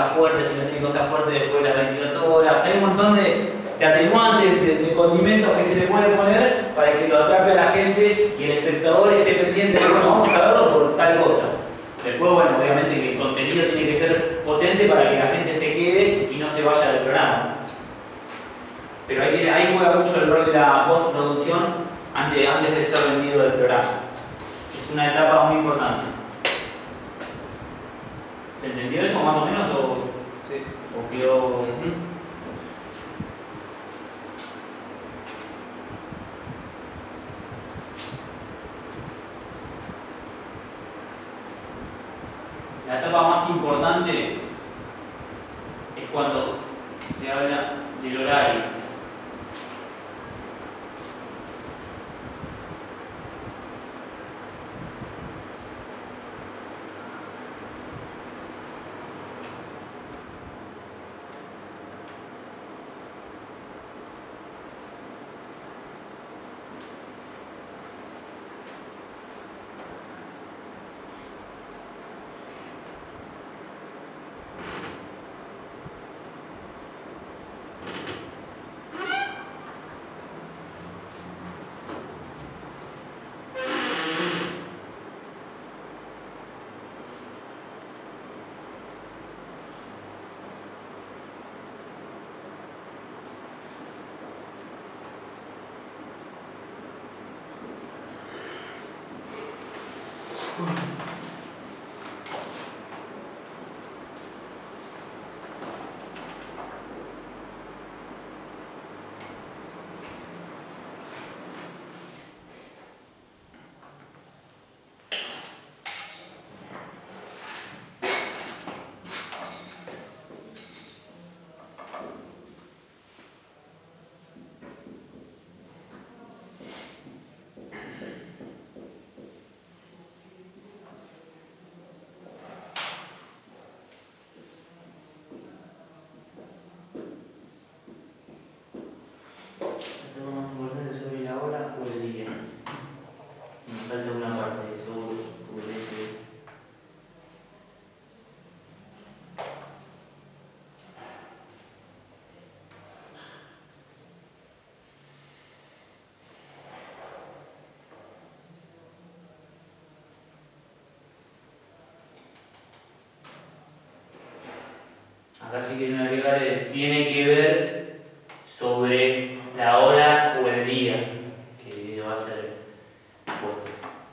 cosas fuertes, si no tiene cosas fuertes después de las 22 horas. Hay un montón de atenuantes, de condimentos que se le puede poner para que lo atrape a la gente y el espectador esté pendiente de, bueno, vamos a verlo por tal cosa. Después, bueno, obviamente que el contenido tiene que ser potente para que la gente se quede y no se vaya del programa. Pero ahí juega mucho el rol de la postproducción antes de ser vendido del programa. Es una etapa muy importante. ¿Se entendió eso más o menos? Sí. ¿O quedó...? La etapa más importante es cuando se habla del horario. Acá si quieren agregar tiene que ver sobre la hora o el día que va a ser puesto.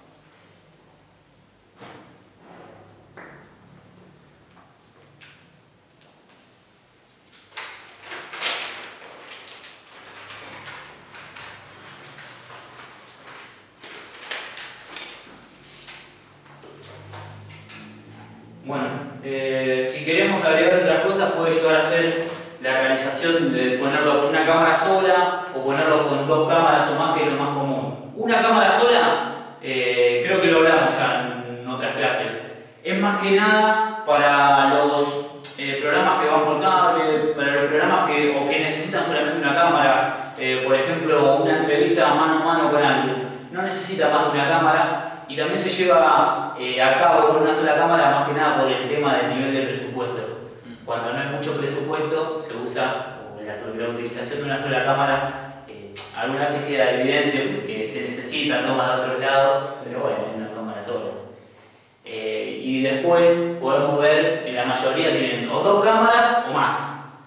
Bueno, si queremos agregar otras cosas puede llegar a ser la realización de ponerlo con una cámara sola o ponerlo con dos cámaras o más, que es lo más común. Una cámara sola, creo que lo hablamos ya en otras clases, es más que nada para los programas que van por cable, para los programas que necesitan solamente una cámara, por ejemplo una entrevista mano a mano con alguien, no necesita más de una cámara. Y también se lleva a cabo con una sola cámara más que nada por el tema del nivel de presupuesto. Cuando no hay mucho presupuesto se usa la utilización de una sola cámara. Algunas veces queda evidente porque se necesitan tomas de otros lados, pero bueno, es una cámara sola. Y después podemos ver que la mayoría tienen o dos cámaras o más.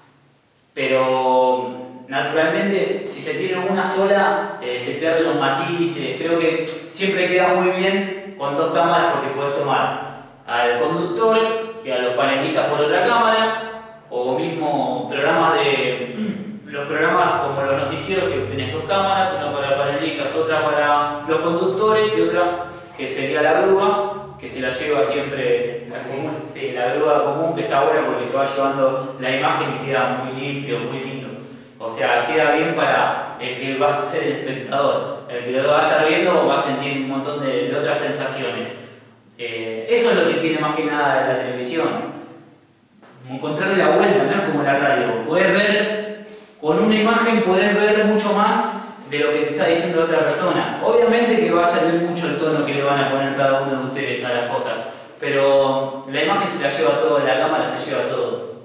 Pero naturalmente, si se tiene una sola, se pierden los matices. Creo que siempre queda muy bien con dos cámaras porque puedes tomar al conductor y a los panelistas por otra cámara, o mismo los programas como los noticieros que tenés dos cámaras, una para panelistas, otra para los conductores y otra que sería la grúa, que se la lleva siempre la grúa común, que está buena porque se va llevando la imagen y queda muy limpio, muy lindo. O sea, queda bien para el que va a ser el espectador. El que lo va a estar viendo va a sentir un montón de otras sensaciones. Eso es lo que tiene más que nada la televisión. Encontrarle la vuelta, no es como la radio. Podés ver, con una imagen podés ver mucho más de lo que te está diciendo la otra persona. Obviamente que va a salir mucho el tono que le van a poner cada uno de ustedes a las cosas, pero la imagen se la lleva todo, la cámara se lleva todo.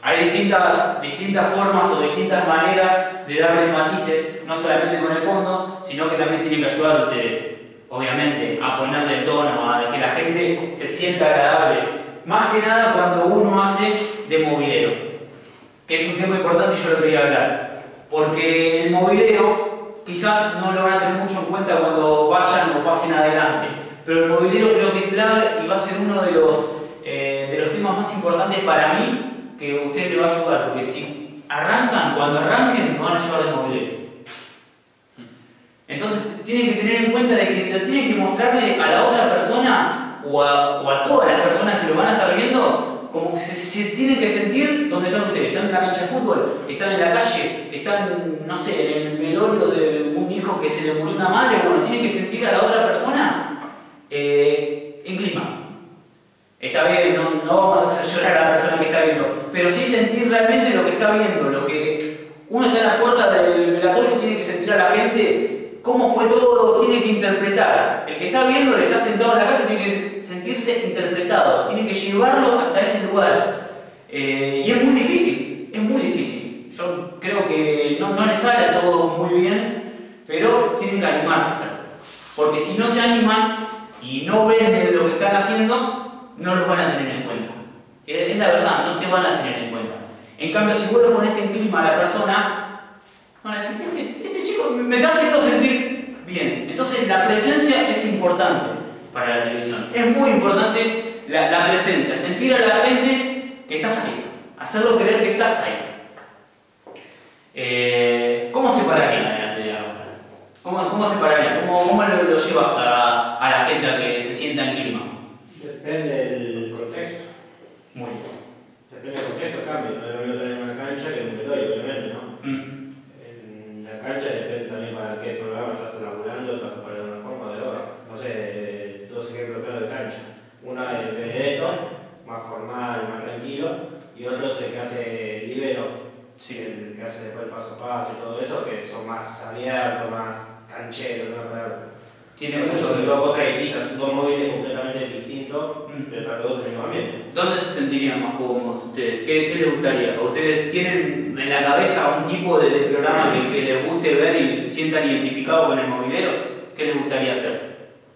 Hay distintas formas o distintas maneras de darle matices, no solamente con el fondo, sino que también tienen que ayudar a ustedes, obviamente, a ponerle el tono, a que la gente se sienta agradable. Más que nada cuando uno hace de mobilero, que es un tema importante y yo lo quería hablar. Porque el mobilero quizás no lo van a tener mucho en cuenta cuando vayan o pasen adelante, pero el mobilero creo que es clave y va a ser uno de los temas más importantes para mí, que a ustedes les va a ayudar, porque si arrancan, cuando arranquen, nos van a llevar de mobilero. Entonces tienen que tener en cuenta de que tienen que mostrarle a la otra persona o a todas las personas que lo van a estar viendo como que se tienen que sentir donde están ustedes. Están en una cancha de fútbol, están en la calle, están, no sé, en el velorio de un hijo que se le murió una madre. Bueno, tienen que sentir a la otra persona en clima. Está bien, no vamos a hacer llorar a la persona que está viendo, pero sí sentir realmente lo que está viendo, lo que uno está en la puerta del velatorio y tiene que sentir a la gente cómo fue todo, tiene que interpretar. El que está viendo, el que está sentado en la casa, tiene que sentirse interpretado, tiene que llevarlo hasta ese lugar. Y es muy difícil, es muy difícil. Yo creo que no les sale todo muy bien, pero tienen que animarse a hacerlo. Porque si no se animan y no ven lo que están haciendo, no los van a tener en cuenta. Es la verdad, no te van a tener en cuenta. En cambio, si vos lo pones en clima a la persona, van a decir, este chico me está haciendo sentir bien. Entonces la presencia es importante para la televisión. Es muy importante la presencia, sentir a la gente que estás ahí, hacerlo creer que estás ahí. ¿Cómo separarían la tele ahora? ¿Cómo separarían? ¿Cómo lo llevas a la gente a que se sienta en clima? Depende del contexto. Muy bien. Depende del contexto, cambia. No es lo mismo tener una cancha que un velorio, obviamente, ¿no? En la cancha depende también para qué programa estás laburando, estás para de una forma o de otra. No sé, dos ejemplos claros de cancha. Una es Benedetto, más formal, más tranquilo, y otro es el que hace libero, sí, el que hace después el paso a paso y todo eso, que son más abiertos, más cancheros, ¿no? Tiene mucho de dos cosas distintas, dos móviles completamente distintos, pero tal vez del mismo ambiente. ¿Dónde se sentirían más cómodos ustedes? ¿Qué les gustaría? ¿Ustedes tienen en la cabeza un tipo de programa que les guste ver y se sientan identificados con el movilero? ¿Qué les gustaría hacer?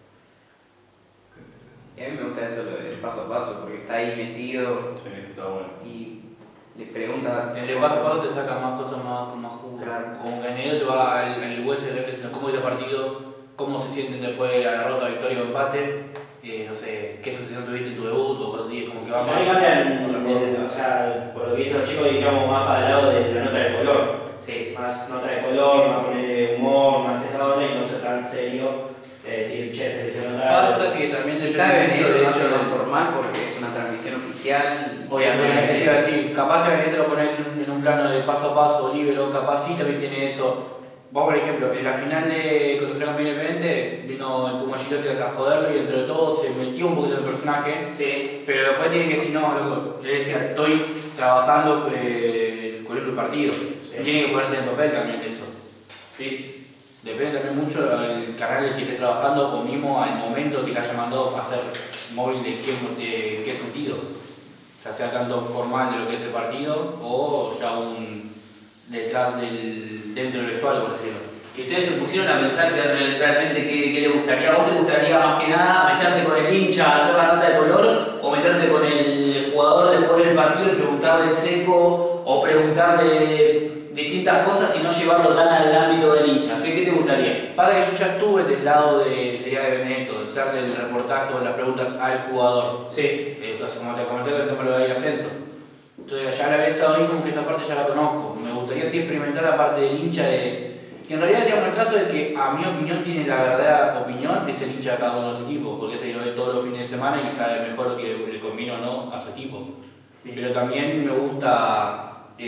A mí me gusta eso del paso a paso, porque está ahí metido. Sí, está bueno. Y le pregunta. El de paso a paso te saca más cosas más jugo. Claro. Como que en el te va al hueso de cómo ir el partido, cómo se sienten después de la derrota, victoria o empate, no sé, qué sensación tuviste en tu debut o cosas así, como que va más. Ahí cambian, o sea, por lo que dicen los chicos, digamos más para el lado de la nota de color. Sí. Más nota de color, más poner humor, más esa onda y no ser tan serio. Decir, che, se lesionó tal. Pasa que también Y sabe depende mucho venir de más hecho o menos formal porque es una transmisión oficial. obviamente, es decir, así, capaz si te lo pones en un plano de paso a paso, libero, capaz sí también tiene eso. Vos, por ejemplo, en la final de contra Flamengo Independiente vino el Puma Gilotti a joderlo y entre todos se metió un poquito en el personaje, Sí. pero después tiene que decir, no, loco, le decía, estoy trabajando con el partido. Sí. Tiene que ponerse en papel también eso. ¿Sí? Depende también mucho del canal que esté trabajando o mismo al momento que te haya mandado a hacer móvil de qué sentido. Ya sea tanto formal de lo que es el partido o ya un detrás dentro del vestuario, por decirlo. ¿Y ustedes se pusieron a pensar que realmente qué les gustaría? ¿A vos te gustaría más que nada meterte con el hincha, hacer la nota de color o meterte con el jugador después del partido y preguntarle en seco o preguntarle distintas cosas y no llevarlo tan al ámbito del hincha? ¿Qué te gustaría? Pasa que yo ya estuve del lado sería de Benedetto, de ser del reportaje o de las preguntas al jugador. Sí. Como te comenté, el tema del ascenso. Entonces ya la había estado ahí, como que esa parte ya la conozco. Me gustaría sí experimentar la parte del hincha y en realidad digamos el caso de que a mi opinión tiene la verdadera opinión es el hincha de cada uno de los equipos, porque ese lo ve todos los fines de semana y sabe mejor lo que le conviene o no a su equipo. Sí. Pero también me gusta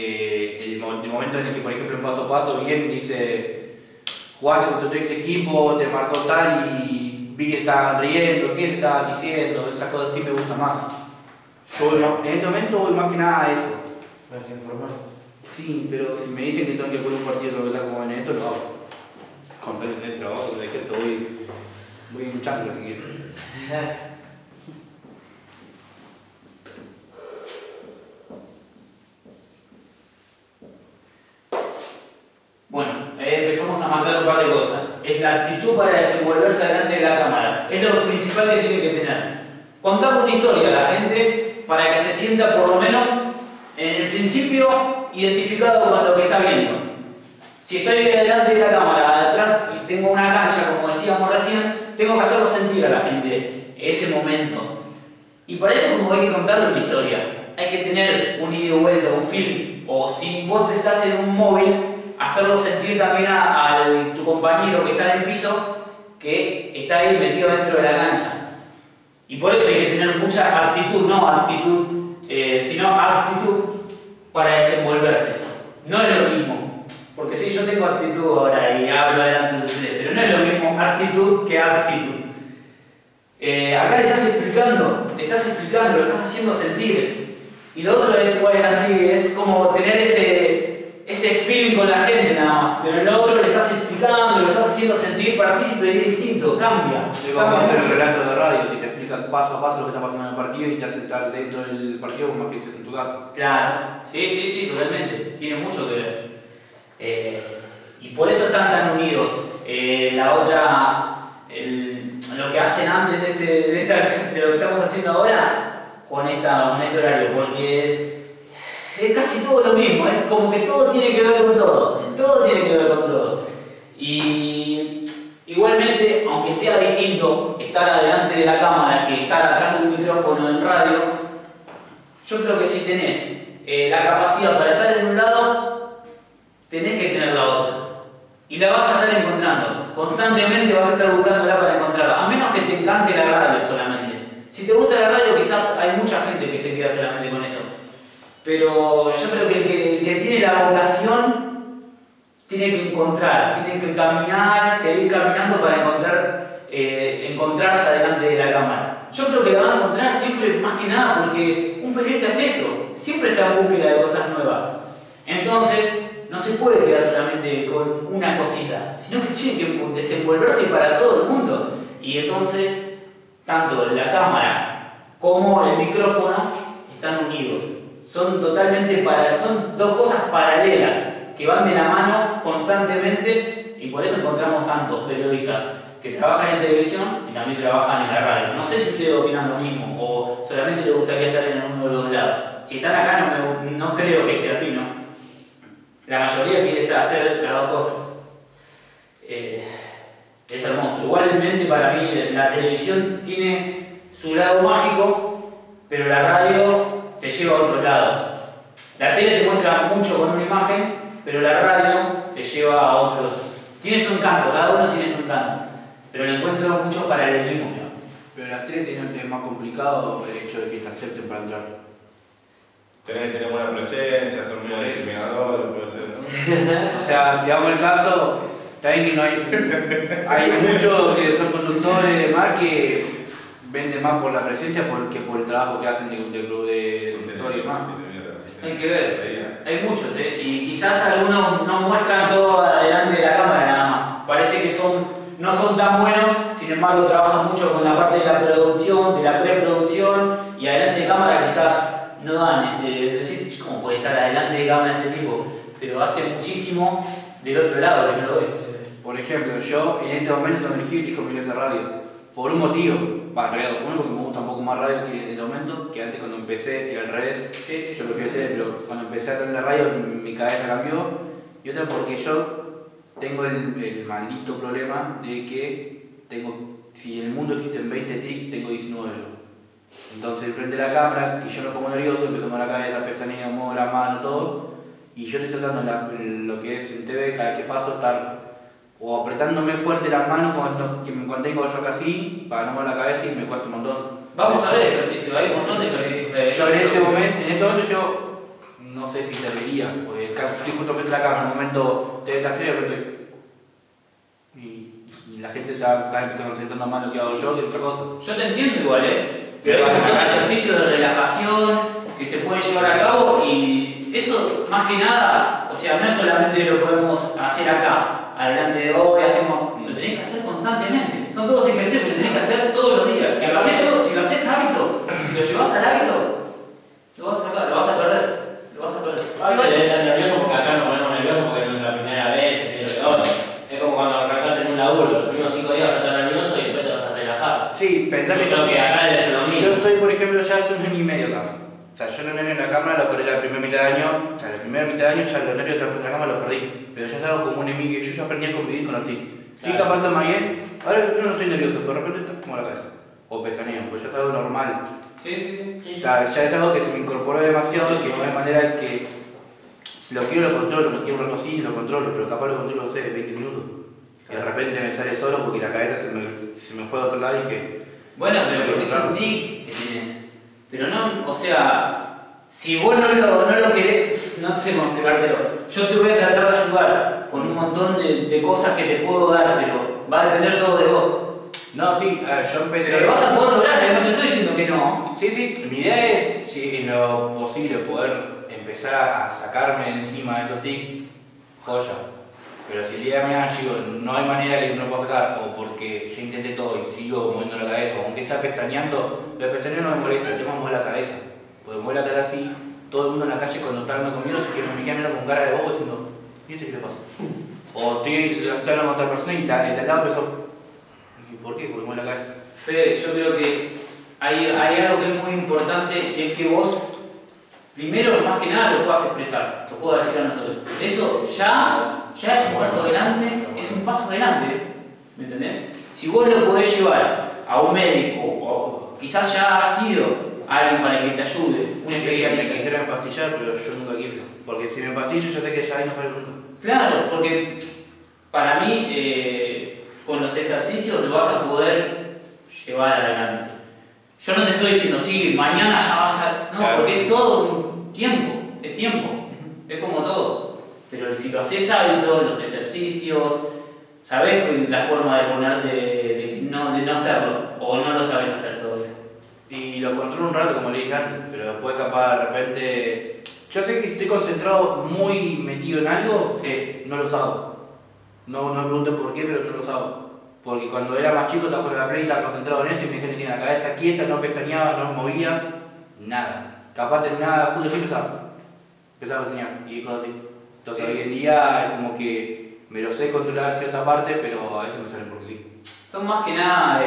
el momento en el que, por ejemplo, en paso a paso bien dice jugaste contra tu ex equipo, te marcó tal y vi que estaban riendo, qué se estaban diciendo, esas cosas sí me gustan más. En este momento voy más que nada a eso. Más informal. Sí, pero si me dicen que tengo que poner un partido de como Benedetto, lo hago. Con tal de trabajo, de que voy luchando si quiero. marcar un par de cosas. Es la actitud para desenvolverse delante de la cámara. Es lo principal que tiene que tener. Contar una historia a la gente para que se sienta por lo menos en el principio identificado con lo que está viendo. Si estoy delante de la cámara, atrás y tengo una cancha, como decíamos recién, tengo que hacerlo sentir a la gente ese momento. Y para eso como hay que contarle una historia. Hay que tener un ida y vuelta, un film. O si vos estás en un móvil, hacerlo sentir también a tu compañero que está en el piso, que está ahí metido dentro de la cancha. Y por eso hay que tener mucha actitud, no actitud, sino aptitud para desenvolverse. No es lo mismo, porque sí, yo tengo actitud ahora y hablo delante de ustedes, pero no es lo mismo actitud que aptitud. Acá le estás explicando, lo estás haciendo sentir. Y lo otro es, bueno, así, es como tener ese feeling con la gente nada más. Pero en lo otro le estás explicando, lo estás haciendo sentir partícipe y es distinto, cambia. Es como hacer un relato de radio que te explica paso a paso lo que está pasando en el partido y te hace estar dentro del partido como que estés en tu casa. Claro, sí, totalmente. Tiene mucho que ver. Y por eso están tan unidos. La otra, lo que hacen antes de lo que estamos haciendo ahora, con este horario, porque es casi todo lo mismo, es como que todo tiene que ver con todo, y igualmente, aunque sea distinto estar adelante de la cámara que estar atrás de un micrófono en radio, yo creo que si tenés la capacidad para estar en un lado, tenés que tener la otra, y la vas a estar encontrando, constantemente vas a estar buscándola para encontrarla, a menos que te encante la radio solamente. Si te gusta la radio, quizás hay mucha gente que se queda solamente con eso. Pero yo creo que el que tiene la vocación tiene que encontrar, tiene que caminar, seguir caminando para encontrarse adelante de la cámara. Yo creo que la van a encontrar siempre, más que nada, porque un periodista es eso, siempre está en búsqueda de cosas nuevas. Entonces, no se puede quedar solamente con una cosita, sino que tiene que desenvolverse para todo el mundo. Y entonces, tanto la cámara como el micrófono están unidos. Son dos cosas paralelas que van de la mano constantemente y por eso encontramos tantos periodistas que trabajan en televisión y también trabajan en la radio. No sé si ustedes opinan lo mismo o solamente les gustaría estar en uno de los lados. Si están acá no creo que sea así, ¿no? La mayoría quiere hacer las dos cosas. Es hermoso. Igualmente para mí la televisión tiene su lado mágico, pero la radio te lleva a otros lados. La tele te muestra mucho con una imagen, pero la radio te lleva a otros. Tiene su encanto, cada uno tiene su encanto, pero le encuentro muchos paralelismos. Pero la tele tiene más complicado el hecho de que te acepten para entrar. Tenés que tener buena presencia, ser muy discriminador, puede ser, ¿no? O sea, si damos el caso, también que no hay muchos que son conductores de mar que venden más por la presencia que por el trabajo que hacen de conductor y demás. Hay que ver, hay muchos, y quizás algunos no muestran todo adelante de la cámara nada más. Parece que no son tan buenos, sin embargo trabajan mucho con la parte de la producción, de la preproducción, y adelante de cámara quizás no dan decís, ¿cómo puede estar adelante de cámara este tipo? Pero hace muchísimo del otro lado que no lo ves. Por ejemplo, yo en este momento tengo elegido disco de radio, por un motivo, uno porque me gusta un poco más radio que en el momento, que antes cuando empecé era al revés, yo prefiero tele, pero cuando empecé a tener la radio mi cabeza cambió, y otra porque yo tengo el maldito problema de que si en el mundo existen 20 tics, tengo 19 yo. Entonces, frente a la cámara, si yo me pongo nervioso, empiezo a mover la cabeza, pestañeo, muevo la mano, todo, y yo estoy tratando lo que es en TV, cada vez que paso, estar o apretándome fuerte las manos cuando tengo yo acá así, para no mover la cabeza y me cuesta un montón. Vamos a ver ejercicio, hay un montón de ejercicios. Yo en ese momento yo no sé si serviría, porque estoy justo frente a la cámara, en un momento debe estar serio, pero y la gente se va a estar concentrando más en lo que hago yo que otra cosa. Yo te entiendo igual, pero hay un montón de ejercicios de relajación que se pueden llevar a cabo y eso más que nada, o sea, no es solamente lo podemos hacer acá. Adelante de hoy, lo tenés que hacer constantemente. Son todos ejercicios que tenés que hacer todos los días. Si lo haces hábito, si lo llevas al hábito, lo vas a perder. Estoy nervioso porque acá nos ponemos nerviosos porque es nuestra primera vez, pero es como ejemplo, ya hace un año y medio acá. O sea, yo los nervios en la cámara los perdí la primera mitad de año. O sea, la primera mitad de año ya los nervios en la cámara los perdí. Pero ya es algo como un enemigo. Yo ya aprendí a convivir con los tics. Estoy capaz de más bien. Ahora yo no estoy nervioso, pero de repente está como la cabeza. O pestaneo, pues ya es algo normal. Sí. O sea, ya es algo que se me incorporó demasiado, que no hay manera que si lo quiero lo controlo, lo quiero un rato así, lo controlo, pero capaz lo controlo, no sé, 20 minutos. Y de repente me sale solo porque la cabeza se me fue a otro lado y dije... Bueno, pero porque es un tic que tienes. Pero no, o sea, si vos no lo querés, no sé cómo explicártelo. Yo te voy a tratar de ayudar con un montón de cosas que te puedo dar, pero va a depender todo de vos. No, sí, yo empecé... Pero lo vas a poder lograr, no te estoy diciendo que no. Sí, mi idea es, si en lo posible, poder empezar a sacarme de encima de esos tics, joya. Pero si el día de mañana digo, no hay manera que no lo pueda sacar, o porque yo intenté todo y sigo moviendo la cabeza, o aunque sea pestañeando, los pestañeos no me molesta, el tema es mover la cabeza. Porque mover la cabeza así, todo el mundo en la calle cuando está hablando conmigo, se me queda mirando con cara de bobo diciendo, ¿y este qué le pasa? O estoy lanzando a otra persona y la de al lado empezó, ¿y por qué? Porque mueve la cabeza. Fede, yo creo que hay algo que es muy importante y es que vos, primero, más que nada, lo puedas expresar, lo puedas decir a nosotros. Eso ya es un paso adelante, ¿me entendés? Si vos lo podés llevar a un médico, o quizás ya has sido alguien para que te ayude, un especialista. Me quisiera empastillar, pero yo nunca quise. Porque si me empastillo, yo sé que ya ahí no sale nunca. Claro, porque para mí, con los ejercicios lo vas a poder llevar adelante. Yo no te estoy diciendo, sí, mañana ya vas a... No, claro. porque es todo un tiempo, es como todo. Pero si lo haces hábito, los ejercicios, sabés la forma de ponerte, de no hacerlo, o no lo sabes hacer todavía. Y lo controlo un rato, como le dije antes, pero después capaz de repente... Yo sé que si estoy concentrado, muy metido en algo, Sí. no los hago. No me pregunten por qué, pero no los hago. Porque cuando era más chico estaba con la play, estaba concentrado en eso y me decían que tenía la cabeza quieta, no pestañeaba, no movía, nada. Capaz terminaba justo así empezaba a pestañear y cosas así. Entonces hoy en día es como que me lo sé controlar cierta parte, pero a veces me salen porque sí. Son más que nada,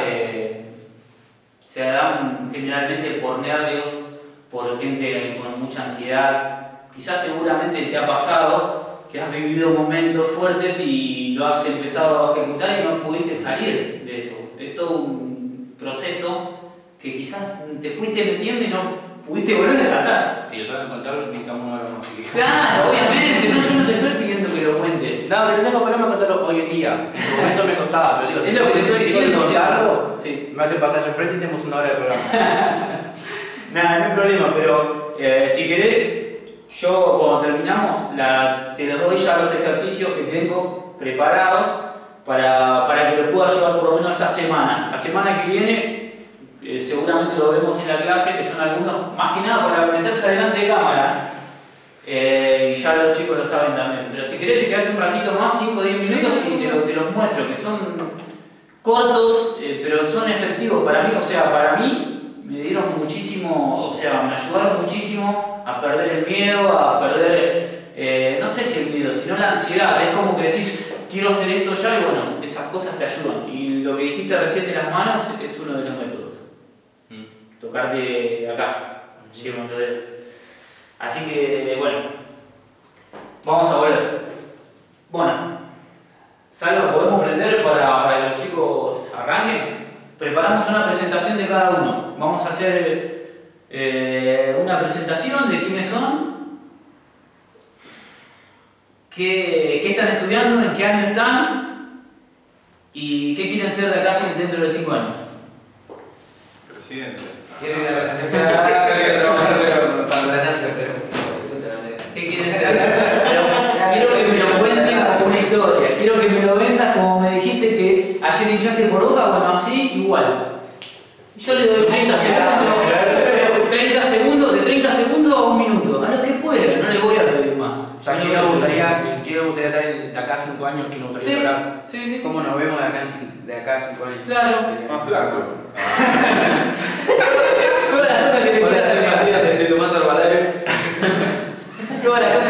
se dan generalmente por nervios, por gente con mucha ansiedad. Quizás seguramente te ha pasado que has vivido momentos fuertes y lo has empezado a ejecutar y no pudiste salir de eso. Es todo un proceso que quizás te fuiste metiendo y no pudiste volver atrás. Si lo tengo que contar, necesitamos una hora más. Claro, obviamente, no, yo no te estoy pidiendo que lo cuentes. No, pero tengo problema contarlo hoy en día. En su momento me costaba, pero digo, Es lo que te estoy diciendo, contarlo, sí. me hace pasar enfrente y tenemos una hora de programa. Nada, no hay problema, pero si querés, yo cuando terminamos te los doy ya los ejercicios que tengo preparados para que los pueda llevar por lo menos esta semana. La semana que viene seguramente lo vemos en la clase, que son algunos, más que nada para meterse adelante de cámara. Y ya los chicos lo saben también. Pero si querés te quedás un ratito más, 5 o 10 minutos y te los muestro, que son cortos, pero son efectivos para mí. O sea, para mí me dieron muchísimo, o sea, me ayudaron muchísimo a perder el miedo, a perder, no sé si el miedo, sino la ansiedad. Es como que decís, quiero hacer esto ya y bueno, esas cosas te ayudan. Y lo que dijiste recién de las manos es uno de los métodos. Tocarte acá, llevo los dedos. Así que, bueno, vamos a volver. Bueno, Salva, ¿podemos prender para que los chicos arranquen? Preparamos una presentación de cada uno. Vamos a hacer una presentación de quiénes son, qué están estudiando, en qué año están y qué quieren ser de acá dentro de 5 años. Presidente. Quiero ir a trabajar, pero para ordenarse, ¿Qué quieren ser? Pero quiero que me lo cuenten como una historia. Quiero que me lo vendas como me dijiste que ayer hinchaste por Boca, bueno, así, igual. Yo le doy 30 segundos. 30 segundos, de 30 segundos a 1 minuto. A lo que pueda, no les voy a pedir más. O sea, ¿quién me gustaría estar de acá a 5 años? ¿Quién me gustaría hablar? Sí. ¿Cómo nos vemos de acá a 5 años? Claro. Más flaco. Todas las cosas que te Hola, soy Matías, estoy tomando Herbalife. Todas las cosas